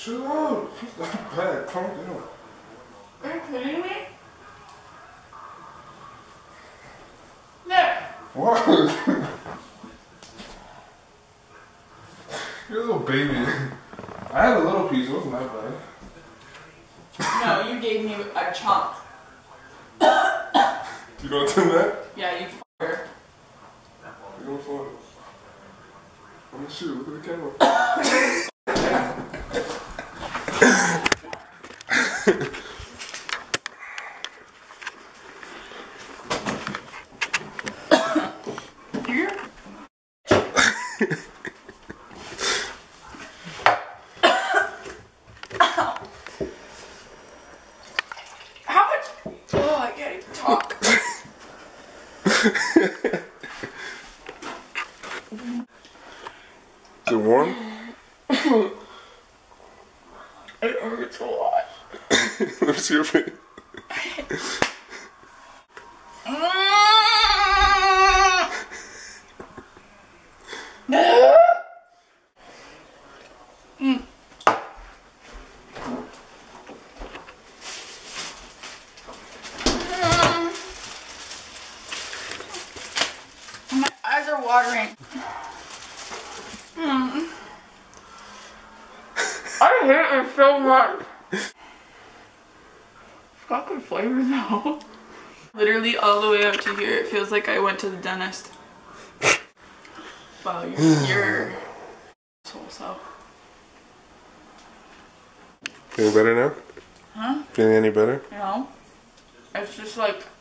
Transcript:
Chill out. It's not bad. Calm down. Are you kidding me? There. What? You're a little baby. I had a little piece. It wasn't that bad. No, you gave me a chunk. You don't do that? Yeah, you f***er. You don't fall. I'm gonna shoot. Look at the camera. How much? Oh, I can't even talk. Is it warm? It hurts a lot. What's your face? My eyes are watering. I hate it so much. It's got good flavor though. Literally all the way up to here, it feels like I went to the dentist. Wow, you're so. Feeling better now? Huh? Feeling any better? You know? It's just like